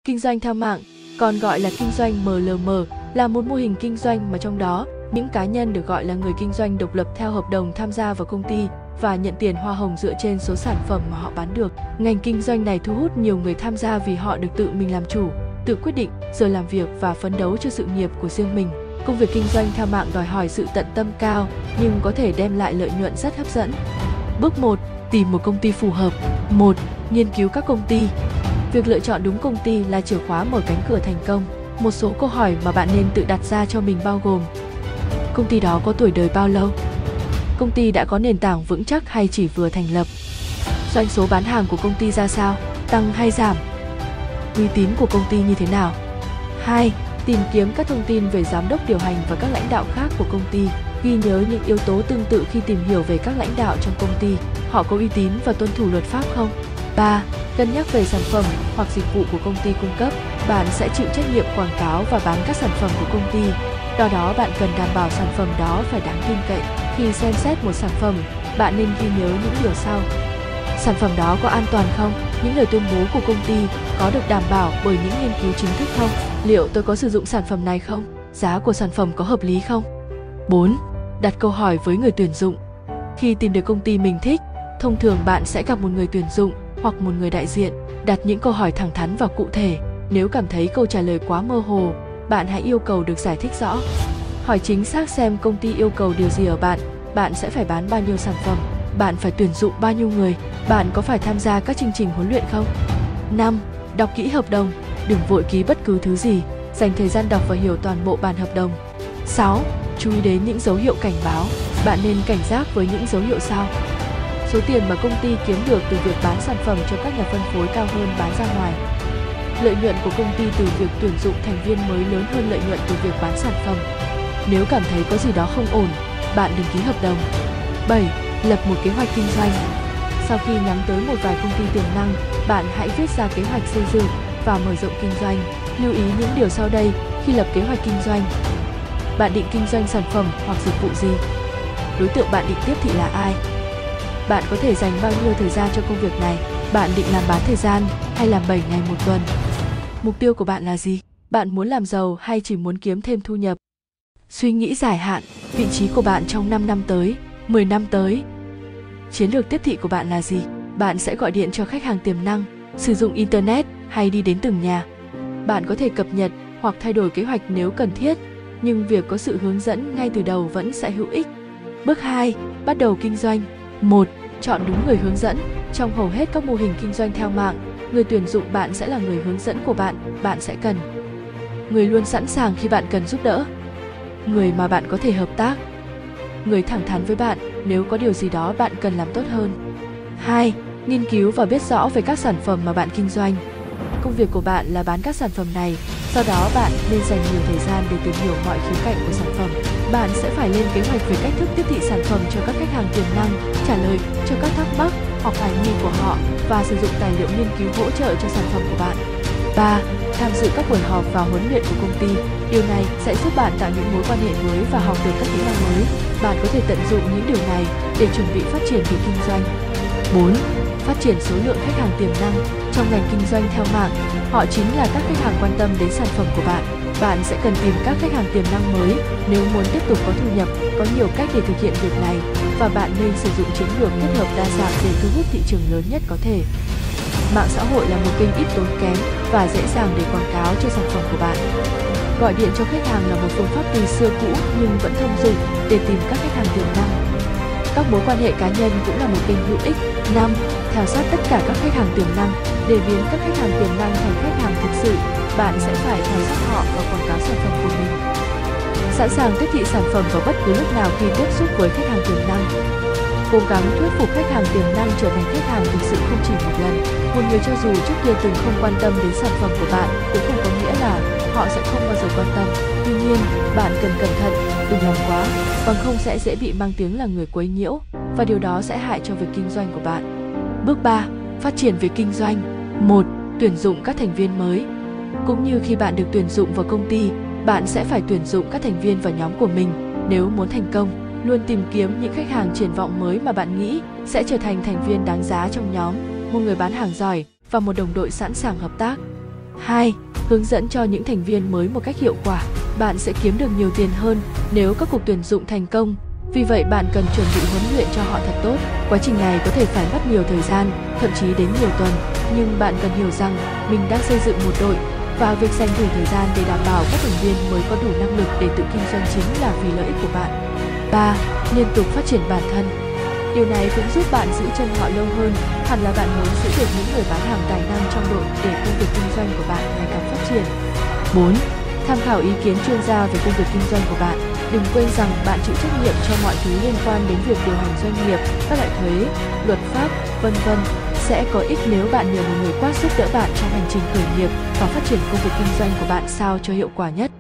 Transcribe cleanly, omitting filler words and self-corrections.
Kinh doanh theo mạng, còn gọi là kinh doanh MLM, là một mô hình kinh doanh mà trong đó những cá nhân được gọi là người kinh doanh độc lập theo hợp đồng tham gia vào công ty và nhận tiền hoa hồng dựa trên số sản phẩm mà họ bán được. Ngành kinh doanh này thu hút nhiều người tham gia vì họ được tự mình làm chủ, tự quyết định giờ làm việc và phấn đấu cho sự nghiệp của riêng mình. Công việc kinh doanh theo mạng đòi hỏi sự tận tâm cao nhưng có thể đem lại lợi nhuận rất hấp dẫn. Bước 1. Tìm một công ty phù hợp. 1. Nghiên cứu các công ty. Việc lựa chọn đúng công ty là chìa khóa mở cánh cửa thành công. Một số câu hỏi mà bạn nên tự đặt ra cho mình bao gồm: công ty đó có tuổi đời bao lâu? Công ty đã có nền tảng vững chắc hay chỉ vừa thành lập? Doanh số bán hàng của công ty ra sao? Tăng hay giảm? Uy tín của công ty như thế nào? 2. Tìm kiếm các thông tin về giám đốc điều hành và các lãnh đạo khác của công ty. Ghi nhớ những yếu tố tương tự khi tìm hiểu về các lãnh đạo trong công ty. Họ có uy tín và tuân thủ luật pháp không? 3. Cân nhắc về sản phẩm hoặc dịch vụ của công ty cung cấp. Bạn sẽ chịu trách nhiệm quảng cáo và bán các sản phẩm của công ty. Do đó bạn cần đảm bảo sản phẩm đó phải đáng tin cậy. Khi xem xét một sản phẩm, bạn nên ghi nhớ những điều sau. Sản phẩm đó có an toàn không? Những lời tuyên bố của công ty có được đảm bảo bởi những nghiên cứu chính thức không? Liệu tôi có sử dụng sản phẩm này không? Giá của sản phẩm có hợp lý không? 4. Đặt câu hỏi với người tuyển dụng. Khi tìm được công ty mình thích, thông thường bạn sẽ gặp một người tuyển dụng hoặc một người đại diện. Đặt những câu hỏi thẳng thắn và cụ thể. Nếu cảm thấy câu trả lời quá mơ hồ, bạn hãy yêu cầu được giải thích rõ. Hỏi chính xác xem công ty yêu cầu điều gì ở bạn. Bạn sẽ phải bán bao nhiêu sản phẩm? Bạn phải tuyển dụng bao nhiêu người? Bạn có phải tham gia các chương trình huấn luyện không? 5. Đọc kỹ hợp đồng. Đừng vội ký bất cứ thứ gì. Dành thời gian đọc và hiểu toàn bộ bản hợp đồng. 6. Chú ý đến những dấu hiệu cảnh báo. Bạn nên cảnh giác với những dấu hiệu sau. Số tiền mà công ty kiếm được từ việc bán sản phẩm cho các nhà phân phối cao hơn bán ra ngoài. Lợi nhuận của công ty từ việc tuyển dụng thành viên mới lớn hơn lợi nhuận từ việc bán sản phẩm. Nếu cảm thấy có gì đó không ổn, bạn đừng ký hợp đồng. 7. Lập một kế hoạch kinh doanh. Sau khi nhắm tới một vài công ty tiềm năng, bạn hãy viết ra kế hoạch xây dựng và mở rộng kinh doanh. Lưu ý những điều sau đây khi lập kế hoạch kinh doanh. Bạn định kinh doanh sản phẩm hoặc dịch vụ gì? Đối tượng bạn định tiếp thị là ai? Bạn có thể dành bao nhiêu thời gian cho công việc này? Bạn định làm bán thời gian hay làm 7 ngày một tuần? Mục tiêu của bạn là gì? Bạn muốn làm giàu hay chỉ muốn kiếm thêm thu nhập? Suy nghĩ dài hạn, vị trí của bạn trong 5 năm tới, 10 năm tới. Chiến lược tiếp thị của bạn là gì? Bạn sẽ gọi điện cho khách hàng tiềm năng, sử dụng Internet hay đi đến từng nhà? Bạn có thể cập nhật hoặc thay đổi kế hoạch nếu cần thiết, nhưng việc có sự hướng dẫn ngay từ đầu vẫn sẽ hữu ích. Bước 2. Bắt đầu kinh doanh. 1. Chọn đúng người hướng dẫn. Trong hầu hết các mô hình kinh doanh theo mạng, người tuyển dụng bạn sẽ là người hướng dẫn của bạn. Bạn sẽ cần người luôn sẵn sàng khi bạn cần giúp đỡ, người mà bạn có thể hợp tác, người thẳng thắn với bạn nếu có điều gì đó bạn cần làm tốt hơn. 2. Nghiên cứu và biết rõ về các sản phẩm mà bạn kinh doanh. Công việc của bạn là bán các sản phẩm này, do đó bạn nên dành nhiều thời gian để tìm hiểu mọi khía cạnh của sản phẩm. Bạn sẽ phải lên kế hoạch về cách thức tiếp thị sản phẩm cho các khách hàng tiềm năng, trả lời cho các thắc mắc hoặc hoài nghi của họ và sử dụng tài liệu nghiên cứu hỗ trợ cho sản phẩm của bạn. 3. Tham dự các buổi họp và huấn luyện của công ty. Điều này sẽ giúp bạn tạo những mối quan hệ mới và học được các kỹ năng mới. Bạn có thể tận dụng những điều này để chuẩn bị phát triển việc kinh doanh. 4. Phát triển số lượng khách hàng tiềm năng. Trong ngành kinh doanh theo mạng, họ chính là các khách hàng quan tâm đến sản phẩm của bạn. Bạn sẽ cần tìm các khách hàng tiềm năng mới nếu muốn tiếp tục có thu nhập. Có nhiều cách để thực hiện việc này và bạn nên sử dụng chiến lược kết hợp đa dạng để thu hút thị trường lớn nhất có thể. Mạng xã hội là một kênh ít tốn kém và dễ dàng để quảng cáo cho sản phẩm của bạn. Gọi điện cho khách hàng là một phương pháp từ xưa cũ nhưng vẫn thông dụng để tìm các khách hàng tiềm năng. Các mối quan hệ cá nhân cũng là một kênh hữu ích. 5. Theo sát tất cả các khách hàng tiềm năng. Để biến các khách hàng tiềm năng thành khách hàng thực sự, bạn sẽ phải theo sát họ và quảng cáo sản phẩm của mình. Sẵn sàng tiếp thị sản phẩm vào bất cứ lúc nào khi tiếp xúc với khách hàng tiềm năng. Cố gắng thuyết phục khách hàng tiềm năng trở thành khách hàng thực sự không chỉ một lần. Một người cho dù trước kia từng không quan tâm đến sản phẩm của bạn cũng không có nghĩa là họ sẽ không bao giờ quan tâm. Tuy nhiên, bạn cần cẩn thận, đừng làm quá, bằng không sẽ dễ bị mang tiếng là người quấy nhiễu và điều đó sẽ hại cho việc kinh doanh của bạn. Bước 3. Phát triển việc kinh doanh. 1. Tuyển dụng các thành viên mới. Cũng như khi bạn được tuyển dụng vào công ty, bạn sẽ phải tuyển dụng các thành viên vào nhóm của mình. Nếu muốn thành công, luôn tìm kiếm những khách hàng triển vọng mới mà bạn nghĩ sẽ trở thành thành viên đáng giá trong nhóm, một người bán hàng giỏi và một đồng đội sẵn sàng hợp tác. 2. Hướng dẫn cho những thành viên mới một cách hiệu quả. Bạn sẽ kiếm được nhiều tiền hơn nếu các cuộc tuyển dụng thành công. Vì vậy bạn cần chuẩn bị huấn luyện cho họ thật tốt. Quá trình này có thể phải mất nhiều thời gian, thậm chí đến nhiều tuần. Nhưng bạn cần hiểu rằng mình đang xây dựng một đội và việc dành đủ thời gian để đảm bảo các thành viên mới có đủ năng lực để tự kinh doanh chính là vì lợi ích của bạn. 3. Liên tục phát triển bản thân. Điều này cũng giúp bạn giữ chân họ lâu hơn. Hẳn là bạn muốn giữ được những người bán hàng tài năng trong đội để công việc kinh doanh của bạn ngày càng phát triển. 4. Tham khảo ý kiến chuyên gia về công việc kinh doanh của bạn. Đừng quên rằng bạn chịu trách nhiệm cho mọi thứ liên quan đến việc điều hành doanh nghiệp, các loại thuế, luật pháp, vân vân. Sẽ có ích nếu bạn nhờ một người quát giúp đỡ bạn trong hành trình khởi nghiệp và phát triển công việc kinh doanh của bạn sao cho hiệu quả nhất.